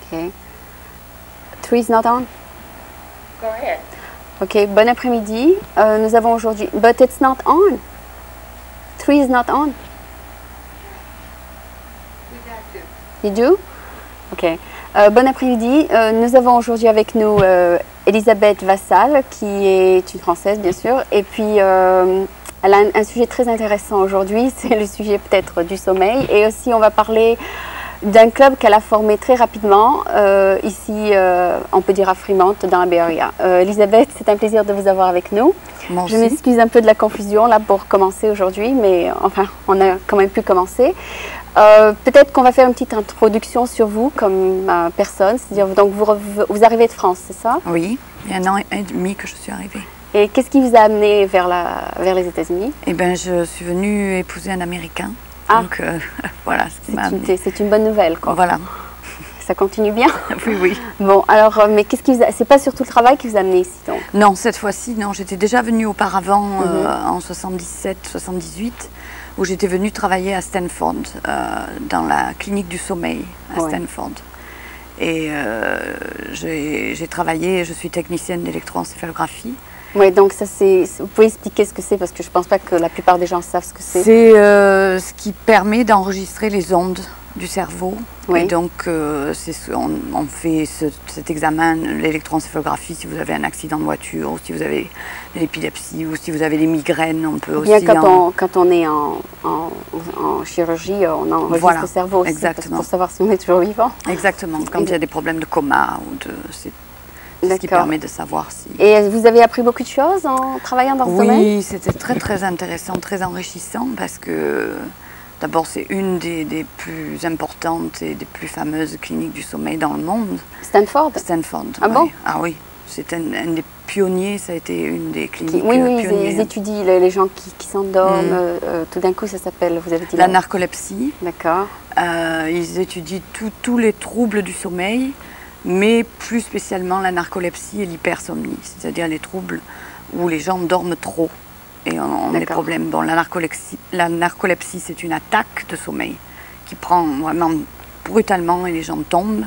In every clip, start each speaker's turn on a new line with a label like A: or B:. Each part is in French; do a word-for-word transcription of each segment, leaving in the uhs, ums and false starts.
A: Ok. Three is not on?
B: Go ahead.
A: Ok, bon après-midi. Euh, nous avons aujourd'hui... But it's not on. Three is not on.
B: We got you.
A: You do? Ok. Euh, bon après-midi. Euh, nous avons aujourd'hui avec nous euh, Elisabeth Vassal, qui est une Française, bien sûr. Et puis, euh, elle a un, un sujet très intéressant aujourd'hui. C'est le sujet peut-être du sommeil. Et aussi, on va parler d'un club qu'elle a formé très rapidement, euh, ici, euh, on peut dire à Fremont, dans la Bay Area. Euh, Elisabeth, c'est un plaisir de vous avoir avec nous.
C: Moi
A: Je
C: aussi.
A: m'excuse un peu de la confusion là pour commencer aujourd'hui, mais enfin, on a quand même pu commencer. Euh, Peut-être qu'on va faire une petite introduction sur vous comme euh, personne, c'est-à-dire donc vous, vous arrivez de France, c'est ça?
C: Oui, il y a un an et demi que je suis arrivée.
A: Et qu'est-ce qui vous a amené vers, la, vers les États-Unis?
C: Eh bien, je suis venue épouser un Américain.
A: Ah.
C: Donc, euh, voilà ce qui m'a
A: C'est
C: amenée.
A: une, c'est une bonne nouvelle, quoi.
C: Voilà.
A: Ça continue bien?
C: Oui, oui.
A: Bon, alors, euh, mais qu'est-ce qui vous a... C'est pas surtout le travail qui vous a amené ici, donc?
C: Non, cette fois-ci, non. J'étais déjà venue auparavant,
A: Mhm.
C: euh, en soixante-dix-sept soixante-dix-huit, où j'étais venue travailler à Stanford, euh, dans la clinique du sommeil à
A: Ouais.
C: Stanford. Et euh, j'ai j'ai travaillé, je suis technicienne d'électroencéphalographie.
A: Oui, donc ça c'est... Vous pouvez expliquer ce que c'est, parce que je pense pas que la plupart des gens savent ce que c'est.
C: C'est euh, ce qui permet d'enregistrer les ondes du cerveau.
A: Oui.
C: Et donc, euh, c'est ce- on, on fait ce- cet examen, l'électroencéphalographie, si vous avez un accident de voiture, ou si vous avez l'épilepsie, ou si vous avez des migraines, on peut
A: Bien
C: aussi...
A: quand,
C: en-
A: on, quand on est en, en, en chirurgie, on enregistre
C: Voilà,
A: le cerveau aussi
C: exactement.
A: pour savoir si on est toujours vivant.
C: Exactement, quand il y a des problèmes de coma, ou de, c'est c'est ce qui
A: D'accord.
C: permet de savoir si...
A: Et vous avez appris beaucoup de choses en travaillant dans ce domaine?
C: Oui, c'était très très intéressant, très enrichissant, parce que d'abord c'est une des, des plus importantes et des plus fameuses cliniques du sommeil dans le monde.
A: Stanford?
C: Stanford.
A: Ah
C: oui.
A: bon?
C: Ah oui, c'est un, un des pionniers, ça a été une des
A: Qui-
C: cliniques
A: oui,
C: euh,
A: oui, ils,
C: pionnières.
A: ils étudient les, les gens qui, qui s'endorment.
C: Mm.
A: euh, euh, tout d'un coup, ça s'appelle, vous avez dit
C: La
A: là.
C: narcolepsie,
A: D'accord.
C: euh, ils étudient tout- tous les troubles du sommeil, mais plus spécialement la narcolepsie et l'hypersomnie, c'est-à-dire les troubles où les gens dorment trop. Et on, on a des
A: D'accord.
C: problèmes. Bon, la narcolepsie, la narcolepsie, c'est une attaque de sommeil qui prend vraiment brutalement et les gens tombent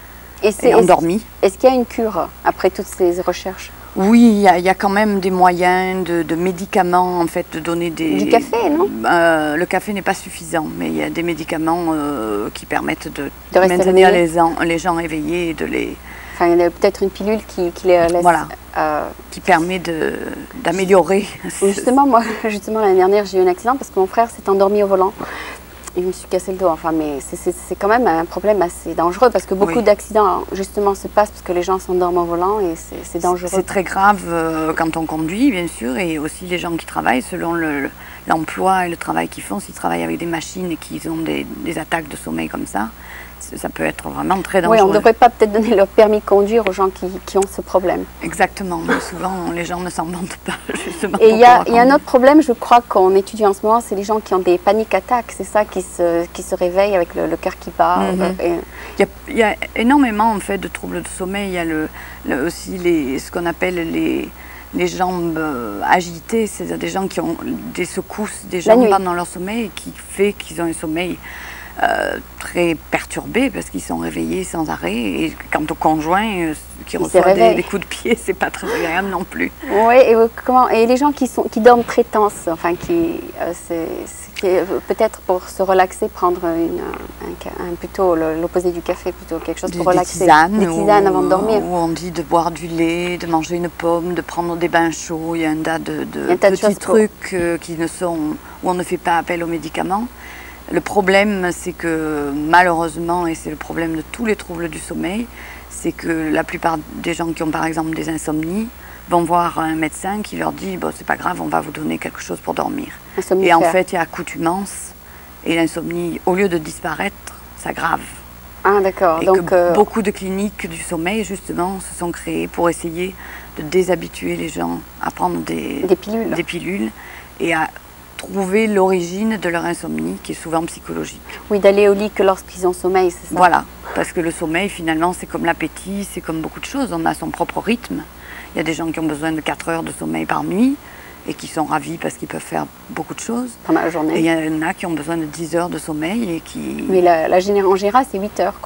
A: Et c'est,
C: et endormis.
A: est-ce qu'il y a une cure après toutes ces recherches?
C: Oui, il y, a- il y a quand même des moyens de, de médicaments, en fait, de donner des...
A: Du café, non?
C: Euh, Le café n'est pas suffisant, mais il y a des médicaments euh, qui permettent de,
A: De rester
C: maintenir
A: réveillé.
C: les, en- les gens éveillés et de les...
A: Enfin, il y a peut-être une pilule qui, qui les laisse...
C: Voilà.
A: euh,
C: qui permet de- d'améliorer.
A: Justement, moi, justement, l'année dernière, j'ai eu un accident parce que mon frère s'est endormi au volant. Et je me suis cassé le dos. Enfin, mais c'est- c'est c'est quand même un problème assez dangereux parce que beaucoup
C: Oui.
A: d'accidents, justement, se passent parce que les gens s'endorment au volant et c'est c'est dangereux.
C: C'est très grave euh, quand on conduit, bien sûr, et aussi les gens qui travaillent, selon le- l'emploi et le travail qu'ils font, s'ils travaillent avec des machines et qu'ils ont des, des attaques de sommeil comme ça, c'est- ça peut être vraiment très
A: Oui,
C: dangereux.
A: on ne devrait pas peut-être donner leur permis de conduire aux gens qui, qui ont ce problème.
C: Exactement, mais souvent les gens ne s'en vantent pas, justement.
A: Et il y, a-
C: pour
A: il y a un
C: conduire.
A: autre problème, je crois, qu'on étudie en ce moment, c'est les gens qui ont des panic attacks. C'est ça, qui se, qui se réveillent avec le, le cœur qui bat.
C: Mhm.
A: euh, et-
C: Il y, a, il y a énormément en fait de troubles de sommeil. Il y a le, le- aussi les, ce qu'on appelle les, les jambes euh, agitées, c'est-à-dire des gens qui ont des secousses des
A: La
C: jambes
A: nuit.
C: pendant leur sommeil, qui fait qu'ils ont un sommeil euh, très perturbé parce qu'ils sont réveillés sans arrêt. Et quant au conjoint euh, qui
A: Il se
C: reçoit des,
A: réveille.
C: des coups de pied, c'est pas très agréable non plus.
A: Oui, et, euh, comment, et les gens qui, sont, qui dorment très tenses, enfin, qui, euh, c'est c'est qui, euh, peut-être pour se relaxer, prendre une, un, ca- un- plutôt le- l'opposé du café, plutôt quelque chose
C: Des,
A: pour
C: des
A: relaxer.
C: tisanes,
A: Des tisanes
C: où-
A: avant de dormir.
C: où on dit de boire du lait, de manger une pomme, de prendre des bains chauds. Il y a un tas de, de
A: Il y a un tas de
C: petits
A: choses pour-
C: trucs euh, qui ne sont, où on ne fait pas appel aux médicaments. Le problème, c'est que malheureusement, et c'est le problème de tous les troubles du sommeil, c'est que la plupart des gens qui ont par exemple des insomnies vont voir un médecin qui leur dit bon, c'est pas grave, on va vous donner quelque chose pour dormir.
A: Un somnifère.
C: Et en fait, il y a accoutumance et l'insomnie, au lieu de disparaître, s'aggrave.
A: Ah, d'accord.
C: Et
A: Donc,
C: que
A: euh,
C: beaucoup de cliniques du sommeil, justement, se sont créées pour essayer de déshabituer les gens à prendre des,
A: Des pilules.
C: des pilules et à trouver l'origine de leur insomnie, qui est souvent psychologique.
A: oui, d'aller au lit que lorsqu'ils ont sommeil, c'est ça?
C: Voilà, parce que le sommeil, finalement, c'est comme l'appétit, c'est comme beaucoup de choses. On a son propre rythme. Il y a des gens qui ont besoin de quatre heures de sommeil par nuit et qui sont ravis parce qu'ils peuvent faire beaucoup de choses.
A: Pendant la
C: Et il
A: journée.
C: y en a qui ont besoin de dix heures de sommeil et qui...
A: Mais la, la géné- en général, c'est huit heures, quoi.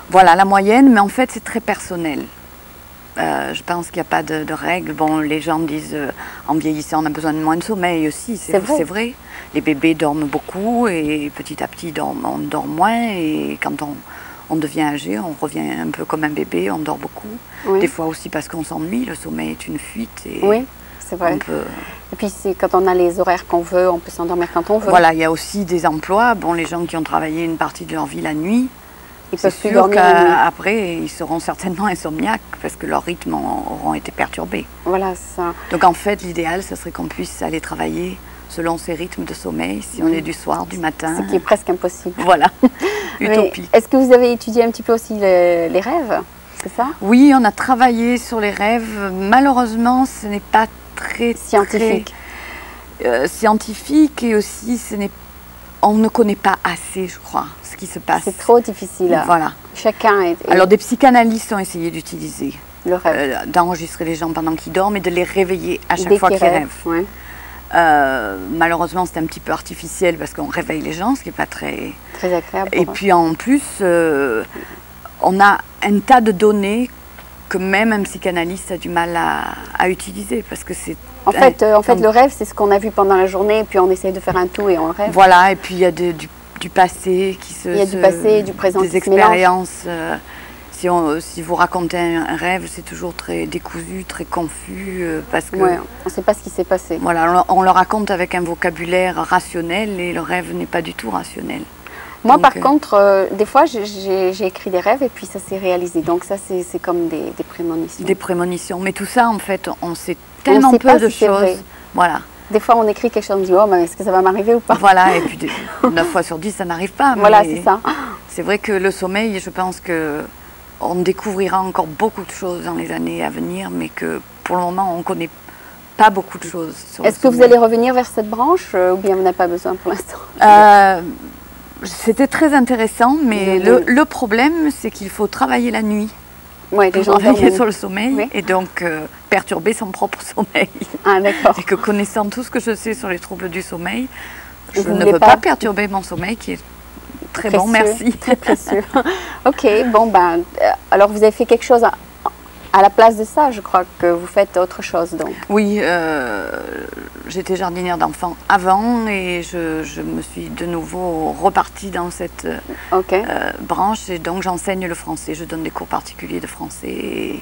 C: Voilà, la moyenne, mais en fait, c'est très personnel. Euh, je pense qu'il n'y a pas de, de règles. Bon, les gens disent euh, en vieillissant, on a besoin de moins de sommeil aussi. C'est vrai. C'est vrai. Les bébés dorment beaucoup et petit à petit, dorment, on dort moins. Et quand on, on devient âgé, on revient un peu comme un bébé, on dort beaucoup. Oui. Des fois aussi parce qu'on s'ennuie. Le sommeil est une fuite. Et
A: oui, c'est vrai.
C: Peut...
A: Et puis, quand on a les horaires qu'on veut, on peut s'endormir quand on veut.
C: Voilà, il y a aussi des emplois. Bon, les gens qui ont travaillé une partie de leur vie la nuit,
A: c'est
C: sûr qu'après, ils seront certainement insomniaques parce que leurs rythmes auront été perturbés.
A: Voilà, ça.
C: Donc en fait, l'idéal, ce serait qu'on puisse aller travailler selon ces rythmes de sommeil, si oui. on est du soir, du matin.
A: Ce qui est presque impossible.
C: Voilà, utopique.
A: Est-ce que vous avez étudié un petit peu aussi le, les rêves, c'est ça?
C: Oui, on a travaillé sur les rêves. Malheureusement, ce n'est pas très
A: scientifique.
C: Très, euh, scientifique et aussi, ce n'est on ne connaît pas assez, je crois, ce qui se passe.
A: C'est trop difficile.
C: Voilà.
A: Chacun est... est...
C: Alors, des psychanalystes ont essayé d'utiliser,
A: le rêve,
C: euh, d'enregistrer les gens pendant qu'ils dorment et de les réveiller à chaque Dès fois qu'ils rêvent. rêvent.
A: Ouais.
C: Euh, malheureusement, c'est un petit peu artificiel parce qu'on réveille les gens, ce qui n'est pas très...
A: Très agréable.
C: Et puis, en plus, euh, on a un tas de données que même un psychanalyste a du mal à, à utiliser parce que c'est...
A: En fait, euh, en fait, le rêve, c'est ce qu'on a vu pendant la journée, et puis on essaye de faire un tout et on rêve.
C: Voilà, et puis il y a de, du, du passé qui se...
A: Il y a
C: se,
A: du passé, du présent
C: des expériences. Euh, si, on, si vous racontez un, un rêve, c'est toujours très décousu, très confus, euh, parce que...
A: Ouais, on ne sait pas ce qui s'est passé.
C: Voilà, on, on le raconte avec un vocabulaire rationnel, et le rêve n'est pas du tout rationnel.
A: Moi, donc, par euh, contre, euh, des fois, j'ai écrit des rêves, et puis ça s'est réalisé. Donc ça, c'est comme des, des prémonitions.
C: Des prémonitions, mais tout ça, en fait, on sait tellement peu pas de si choses. Vrai. Voilà.
A: Des fois, on écrit quelque chose, on dit, oh, est-ce que ça va m'arriver ou pas?
C: Voilà, et puis neuf fois sur dix, ça n'arrive pas.
A: Voilà, c'est ça.
C: C'est vrai que le sommeil, je pense qu'on découvrira encore beaucoup de choses dans les années à venir, mais que pour le moment, on ne connaît pas beaucoup de choses.
A: Est-ce que vous allez revenir vers cette branche, euh, ou bien vous n'avez pas besoin pour l'instant?
C: euh, C'était très intéressant, mais mmh. le, le problème, c'est qu'il faut travailler la nuit.
A: Ouais,
C: pour travailler sur le sommeil, oui. Et donc euh, perturber son propre sommeil.
A: Ah, d'accord.
C: Et que connaissant tout ce que je sais sur les troubles du sommeil, je
A: vous
C: ne veux pas... pas perturber mon sommeil qui est très précieux, bon, merci.
A: Très précieux. Ok, bon ben, euh, alors vous avez fait quelque chose à, à la place de ça, je crois que vous faites autre chose donc.
C: Oui, euh, j'étais jardinière d'enfants avant et je, je me suis de nouveau repartie dans cette
A: okay.
C: euh, branche et donc j'enseigne le français. Je donne des cours particuliers de français et,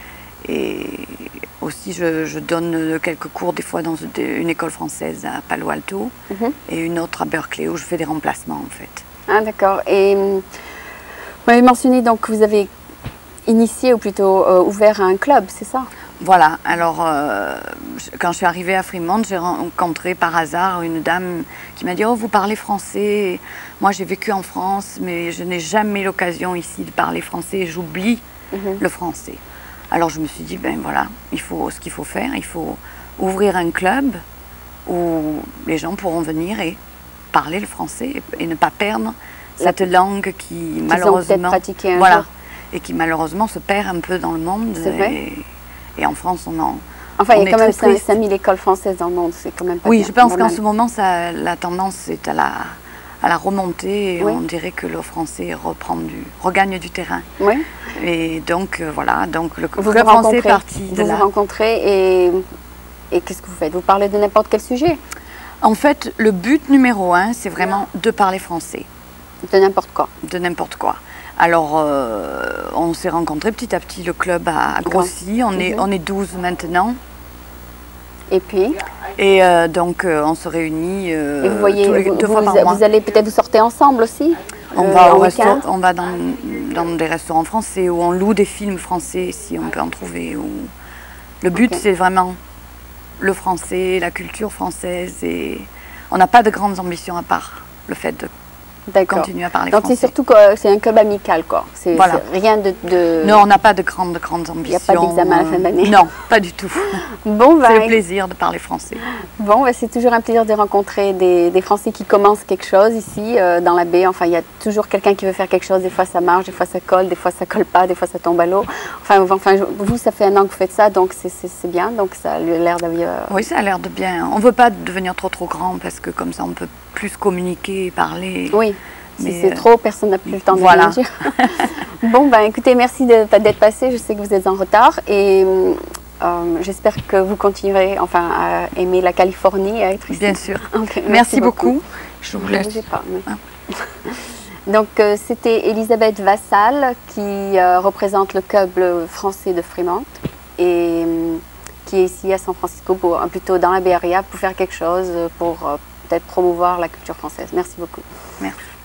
C: et aussi je, je donne quelques cours des fois dans une école française à Palo Alto mm-hmm. et une autre à Berkeley où je fais des remplacements en fait.
A: Ah d'accord. Et vous m'avez mentionné donc que vous avez initié ou plutôt euh, ouvert un club, c'est ça?
C: Voilà, alors euh, quand je suis arrivée à Fremont, j'ai rencontré par hasard une dame qui m'a dit « Oh, vous parlez français ?» Moi, j'ai vécu en France, mais je n'ai jamais l'occasion ici de parler français et j'oublie mm-hmm. le français. Alors je me suis dit, ben voilà, il faut, ce qu'il faut faire, il faut ouvrir un club où les gens pourront venir et parler le français et, et ne pas perdre cette La... langue qui malheureusement...
A: pratiqué un
C: voilà,
A: jour.
C: Et qui malheureusement se perd un peu dans le monde.
A: C'est vrai.
C: Et, et en France, on en...
A: Enfin, on il y a quand même cinq mille écoles françaises dans le monde, c'est quand même pas
C: Oui,
A: bien,
C: je pense
A: qu'en
C: ce moment, ça, la tendance est à la, à la remontée et oui. on dirait que le français reprend du, regagne du terrain.
A: Oui.
C: Et donc, euh, voilà, donc le
A: vous
C: club
A: vous
C: français est parti de
A: Vous
C: là.
A: vous rencontrez et, et qu'est-ce que vous faites? Vous parlez de n'importe quel sujet?
C: En fait, le but numéro un, c'est vraiment de parler français.
A: De n'importe quoi?
C: De n'importe quoi. Alors, euh, on s'est rencontrés petit à petit, le club a, a grossi, on, mm-hmm. est, on est douze maintenant.
A: Et puis
C: Et euh, donc, euh, on se réunit euh,
A: et vous voyez,
C: tous les,
A: vous,
C: deux
A: vous,
C: fois par
A: vous,
C: mois.
A: Vous allez peut-être vous sortez ensemble aussi?
C: On,
A: euh,
C: va, au resto, on va dans, dans des restaurants français où on loue des films français, si on peut en trouver. Où... Le but, okay. c'est vraiment le français, la culture française. Et on n'a pas de grandes ambitions à part le fait de continuer à parler
A: Donc
C: français.
A: Donc c'est surtout que c'est un club amical, quoi. C'est
C: voilà.
A: rien de, de...
C: Non, on n'a pas de grandes, de grandes ambitions.
A: Il n'y a pas d'examen à la fin d'année.
C: Non, pas du tout.
A: Bon, bah,
C: c'est le plaisir de parler français.
A: Bon, bah, c'est toujours un plaisir de rencontrer des, des Français qui commencent quelque chose ici, euh, dans la baie. Enfin, il y a toujours quelqu'un qui veut faire quelque chose. Des fois, ça marche, des fois, ça colle, des fois, ça colle pas, des fois, ça tombe à l'eau. Enfin, enfin, vous, ça fait un an que vous faites ça, donc c'est bien. Donc, ça a l'air de...
C: Oui, ça a l'air de bien. On ne veut pas devenir trop, trop grand parce que comme ça, on peut plus communiquer et parler.
A: Oui. Si c'est
C: euh,
A: trop, personne n'a plus le temps de
C: voilà.
A: réagir. Bon, ben écoutez, merci de- d'être passé. Je sais que vous êtes en retard et euh, j'espère que vous continuerez enfin, à aimer la Californie et à être ici.
C: Bien sûr.
A: Ok, merci,
C: Merci
A: beaucoup.
C: beaucoup. Je vous
A: Je
C: laisse.
A: vous ai pas, mais-
C: Ah.
A: Donc, euh, c'était Elisabeth Vassal qui euh, représente le club français de Fremont et euh, qui est ici à San Francisco, pour, euh, plutôt dans la Bay Area, pour faire quelque chose pour euh, peut-être promouvoir la culture française. Merci beaucoup.
C: Merci.